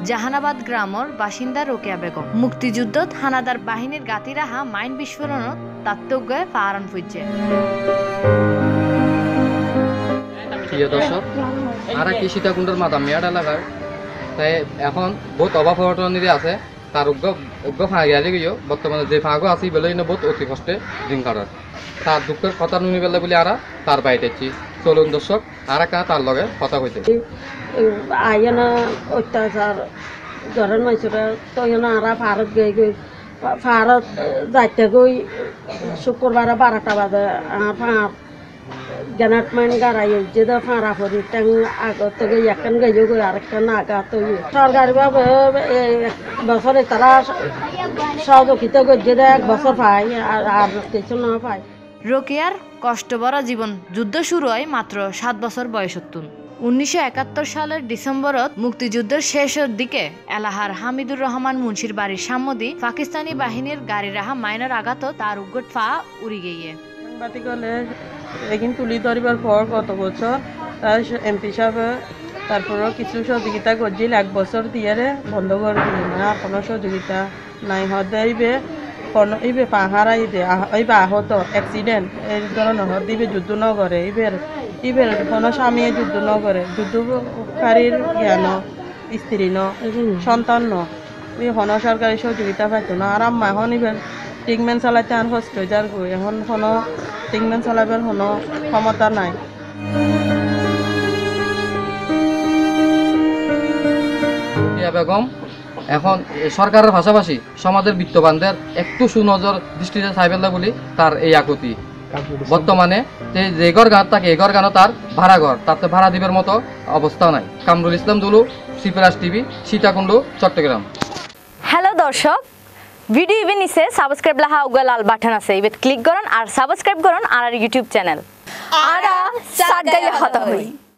জাহানাবাদ গ্রামের বাসিন্দা রোকেয়া বেগম মুক্তিযুদ্ধত হানাদার বাহিনীর গাতি রাহা মাইন বিস্ফোরণত তাত্ত্বজ্ঞ ফাহারান ফুইছে। প্রিয় দর্শক, আমরা কি সীতাকুণ্ডের মাদাম মেয়াড এলাকার তাই এখন বহুত অভাব অনটনি আছে। তার উগ্র ফাঁগিয়ালি গিয়েও বর্তমানে যে ফাঁগো আছে বেলে বহুত অতি কষ্টে দিন কাটার। তার দুঃখের কথা নুনি বেলা বলে আরা তার বাইতেছি। চলুন দর্শক, আর একটা তার লগে কথা কইতে আইনা অত্যাচার ঘরের মানুষরা তো আরা ভারত গই ভারত যাইতে গই শুক্রবার 12টা বাজে গ্যানাট মাইন গাড়াই যে ফাঁড়া করি ট্যাং আগত থেকে একখান গাইও গই আরেকখান আগা তো সরকারিভাবে বছরে তারা সহযোগিতা করছে 1 বছর পায় আর কিছু না পায়। রোকেয়ার কষ্টভরা জীবন যুদ্ধ শুরু হয় মাত্র 7 বছর বয়সত্তুন। 1971 সালের ডিসেম্বরত মুক্তিযুদ্ধের শেষের দিকে এলাহার হামিদুর রহমান মুন্সির বাড়ির সামনে পাকিস্তানি বাহিনীর গাড়ি রাহা মাইনার আঘাত তার উগ্র ফা উড়ি গিয়ে সাংবাদিক হলে এখানে তুলি ধরিবার পর গত বছর তার এমপি সাহেব তারপরও কিছু সহযোগিতা করছিল 1 বছর দিয়ে বন্ধ করে দিল না। কোনো সহযোগিতা নাই হইবে কোনো ইবে পাহারাই দে ইবে আহত অ্যাক্সিডেন্ট এই ধরনের দিবে যুদ্ধ ন করে ইবের কোনো স্বামী যুদ্ধ ন করে যুদ্ধকারীর জ্ঞান স্ত্রী ন সন্তান ন কোনো সরকারি সহযোগিতা পাইতো না। আর আম্মা এখন ইবের ট্রিটমেন্ট চালাইতে আর কষ্ট হয়ে যার গই এখন কোনো ট্রিটমেন্ট চালাবার কোনো ক্ষমতা নাই। বেগম এখন সরকারের পাশাপাশি সমাজের বিত্তবানদের একটু সুনজর দৃষ্টিতে চাইবেলা বলি তার এই আকুতি। বর্তমানে যে ঘর গান থাকে এই ঘর গানও তার ভাড়া ঘর, তাতে ভাড়া দিবার মতো অবস্থা নাই। কামরুল ইসলাম দুলু, সিপ্রাস টিভি, সীতাকুণ্ড, চট্টগ্রাম। হ্যালো দর্শক, ভিডিও ইভেন নিচে সাবস্ক্রাইব লাহা উগা লাল বাটন আছে, ইবেত ক্লিক করুন আর সাবস্ক্রাইব করুন আর ইউটিউব চ্যানেল। আরা সাগাইয়া হতা হই।